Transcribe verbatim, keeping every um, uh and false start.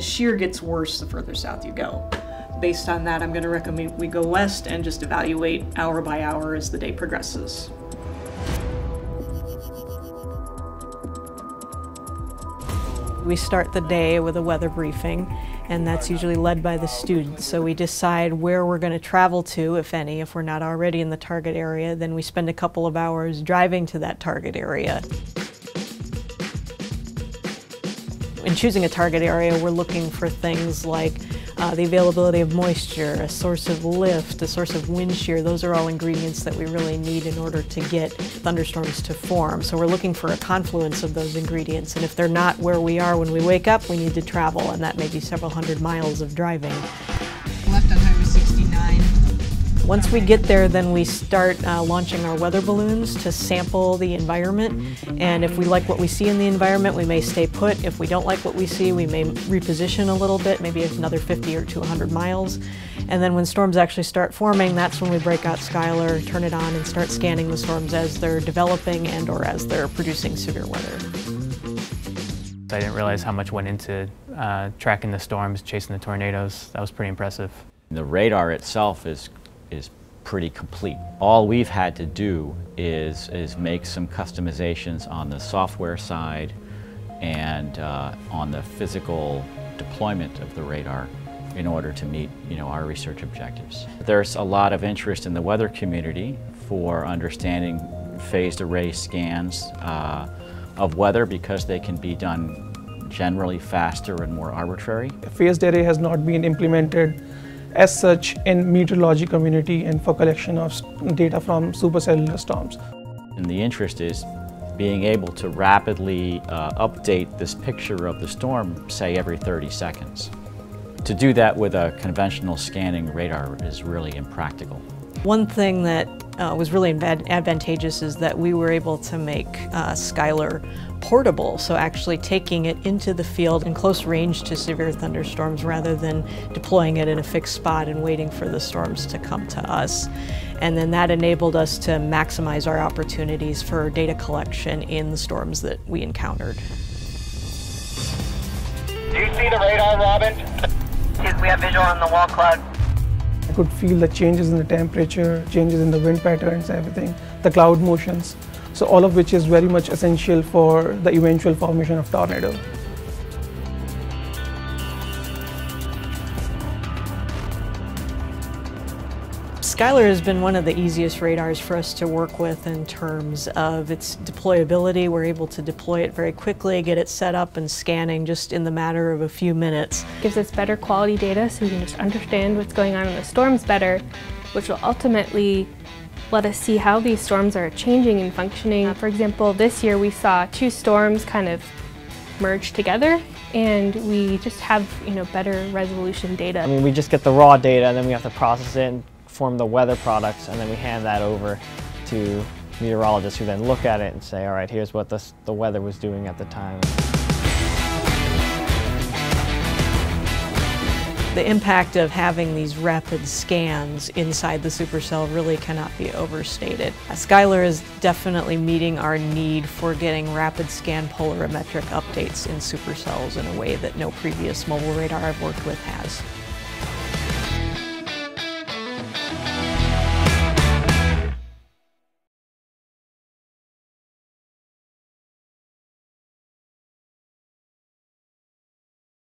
shear gets worse the further south you go. Based on that, I'm going to recommend we go west and just evaluate hour by hour as the day progresses. We start the day with a weather briefing, and that's usually led by the students. So we decide where we're going to travel to, if any. If we're not already in the target area, then we spend a couple of hours driving to that target area. In choosing a target area, we're looking for things like uh, the availability of moisture, a source of lift, a source of wind shear. Those are all ingredients that we really need in order to get thunderstorms to form. So we're looking for a confluence of those ingredients, and if they're not where we are when we wake up, we need to travel, and that may be several hundred miles of driving. Left on Highway sixty-nine. Once we get there, then we start uh, launching our weather balloons to sample the environment. And if we like what we see in the environment, we may stay put. If we don't like what we see, we may reposition a little bit, maybe another fifty or two hundred miles. And then when storms actually start forming, that's when we break out Skylar, turn it on, and start scanning the storms as they're developing and or as they're producing severe weather. I didn't realize how much went into uh, tracking the storms, chasing the tornadoes. That was pretty impressive. The radar itself is is pretty complete. All we've had to do is, is make some customizations on the software side and uh, on the physical deployment of the radar in order to meet, you know, our research objectives. There's a lot of interest in the weather community for understanding phased array scans uh, of weather because they can be done generally faster and more arbitrary. Phased array has not been implemented as such in meteorology community and for collection of data from supercellular storms. And the interest is being able to rapidly uh, update this picture of the storm, say every thirty seconds. To do that with a conventional scanning radar is really impractical. One thing that uh, was really advantageous is that we were able to make uh, Skylar portable, so actually taking it into the field in close range to severe thunderstorms rather than deploying it in a fixed spot and waiting for the storms to come to us. And then that enabled us to maximize our opportunities for data collection in the storms that we encountered. Do you see the radar, Robin? We have visual on the wall cloud. I could feel the changes in the temperature, changes in the wind patterns, everything, the cloud motions. So all of which is very much essential for the eventual formation of tornado. Skylar has been one of the easiest radars for us to work with in terms of its deployability. We're able to deploy it very quickly, get it set up and scanning just in the matter of a few minutes. It gives us better quality data so we can just understand what's going on in the storms better, which will ultimately let us see how these storms are changing and functioning. For example, this year we saw two storms kind of merge together, and we just have, you know, better resolution data. I mean, we just get the raw data and then we have to process it and form the weather products, and then we hand that over to meteorologists who then look at it and say, all right, here's what the, the weather was doing at the time. The impact of having these rapid scans inside the supercell really cannot be overstated. Skylar is definitely meeting our need for getting rapid scan polarimetric updates in supercells in a way that no previous mobile radar I've worked with has.